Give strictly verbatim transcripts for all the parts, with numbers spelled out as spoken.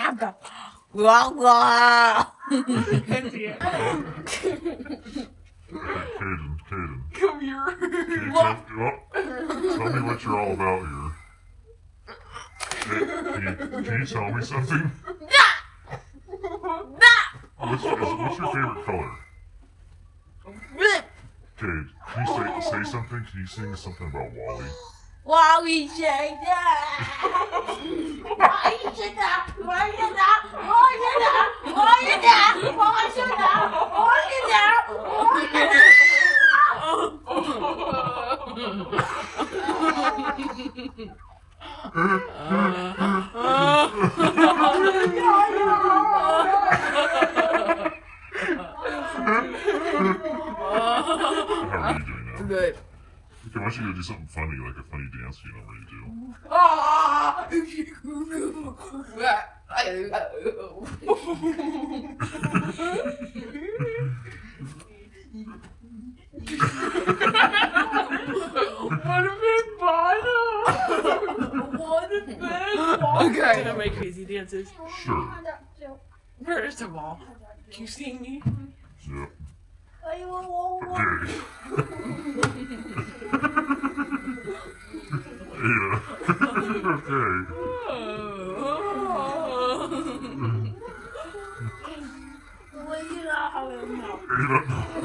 Blah, blah. Can't see it. Caden, Caden. Come here. Caden, oh, tell me what you're all about here. Hey, can, you, can you tell me something? What's, is, what's your favorite color? Cade, can you say, say something? Can you sing something about Wally? Wally say that. Why you say that? Why you say that? Why you say that? Why you say that? Why you say that? Why you say that? Why you say that? How are you doing now? Good. Okay, why don't you go do something funny, like a funny dance you normally do? Ah! What a big bottle! What a big bottle! Okay, gonna make crazy dances. Sure. First of all, can you see me? Yep. Okay. Okay. Yeah. Okay. You don't have a mouth. You don't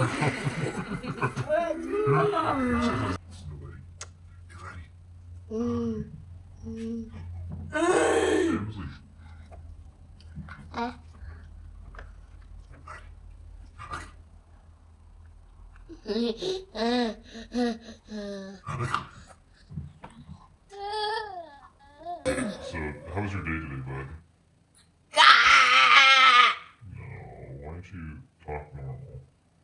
know. Get ready. Mm. Mm. Emily. Uh. So, how was your day today, bud? No, why don't you talk normal?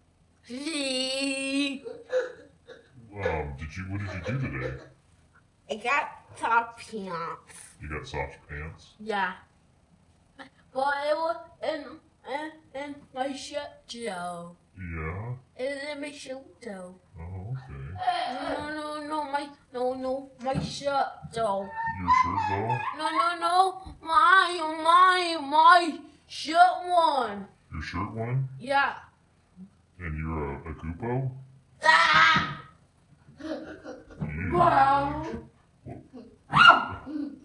Um, did you, what did you do today? I got top pants. You got soft pants? Yeah. But it was in, in, in my shirt, Joe. Yeah? It was in my shirt, Joe. Oh, okay. No, no, no, my, no, no, my shirt, Joe. Your shirt though? No, no, no, my, my, my shirt one. Your shirt one? Yeah. And you're a, a Goopo? Ah! You- Wow. Well,